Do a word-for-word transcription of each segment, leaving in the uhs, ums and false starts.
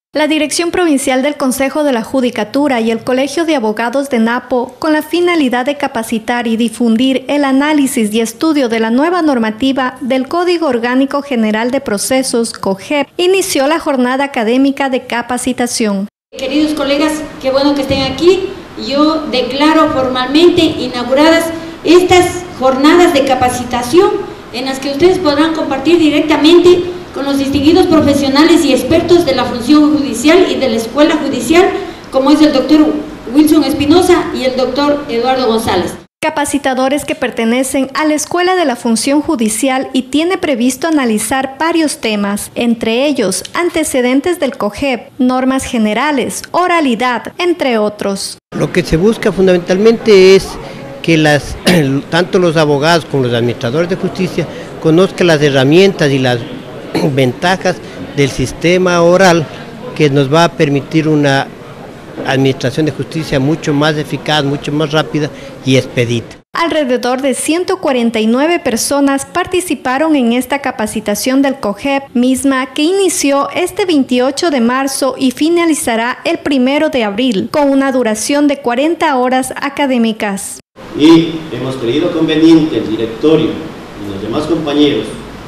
La Dirección Provincial del Consejo de la Judicatura y el Colegio de Abogados de Napo, con la finalidad de capacitar y difundir el análisis y estudio de la nueva normativa del Código Orgánico General de Procesos, COGEP, inició la jornada académica de capacitación. Queridos colegas, qué bueno que estén aquí. Yo declaro formalmente inauguradas estas jornadas de capacitación en las que ustedes podrán compartir directamente con los distinguidos profesionales y expertos de la función judicial y de la escuela judicial, como es el doctor Wilson Espinosa y el doctor Eduardo González. Capacitadores que pertenecen a la Escuela de la Función Judicial y tiene previsto analizar varios temas, entre ellos antecedentes del COGEP, normas generales, oralidad, entre otros. Lo que se busca fundamentalmente es que las, tanto los abogados como los administradores de justicia conozcan las herramientas y las ventajas del sistema oral que nos va a permitir una administración de justicia mucho más eficaz, mucho más rápida y expedita. Alrededor de ciento cuarenta y nueve personas participaron en esta capacitación del COGEP, misma que inició este veintiocho de marzo y finalizará el primero de abril, con una duración de cuarenta horas académicas. Y hemos creído conveniente el directorio y los demás compañeros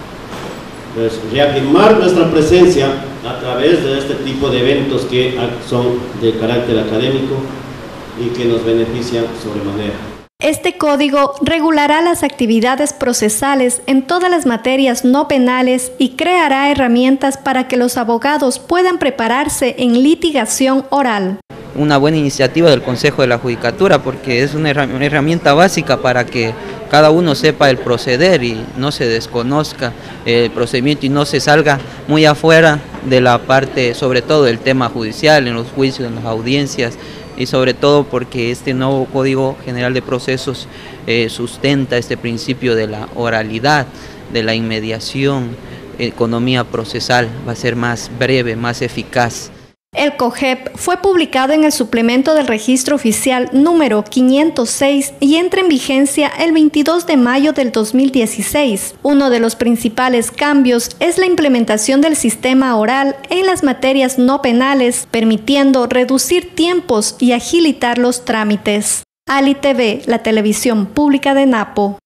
pues, reafirmar nuestra presencia a través de este tipo de eventos que son de carácter académico y que nos benefician sobremanera. Este código regulará las actividades procesales en todas las materias no penales y creará herramientas para que los abogados puedan prepararse en litigación oral. Una buena iniciativa del Consejo de la Judicatura porque es una herramienta básica para que cada uno sepa el proceder y no se desconozca el procedimiento y no se salga muy afuera de la parte, sobre todo del tema judicial, en los juicios, en las audiencias, y sobre todo porque este nuevo Código General de Procesos eh, sustenta este principio de la oralidad, de la inmediación, economía procesal, va a ser más breve, más eficaz. El COGEP fue publicado en el suplemento del registro oficial número quinientos seis y entra en vigencia el veintidós de mayo del dos mil dieciséis. Uno de los principales cambios es la implementación del sistema oral en las materias no penales, permitiendo reducir tiempos y agilitar los trámites. Ali T V, la televisión pública de Napo.